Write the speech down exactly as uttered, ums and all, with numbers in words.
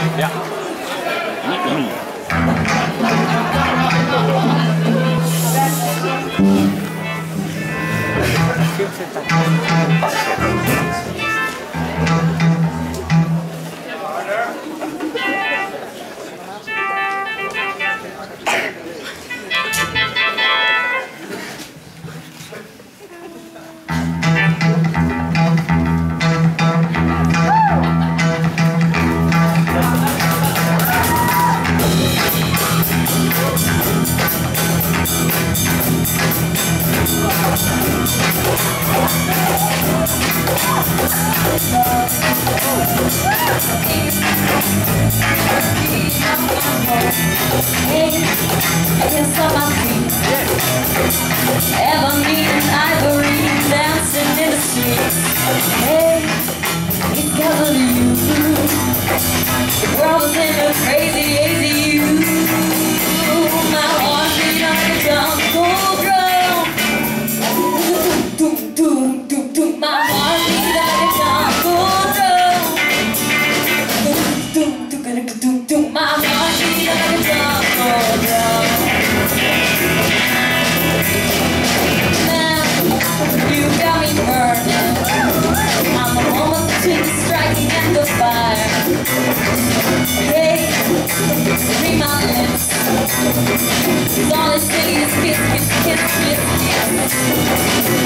Ja. Ebony and ivory dancing in the streets. Hey, it's because of you. The world is in a crazy, hazy you. My heart beat on a jungle drum. Doom, doom, doom, doom. My heart beat on a jungle drum. Doom, doom, doom, doom, doom, doom. My heart beat on a jungle drum. You got me burning. I'm the woman between the striking and the fire. Hey, read my lips. All I say is kiss, kiss, kiss, kiss, kiss.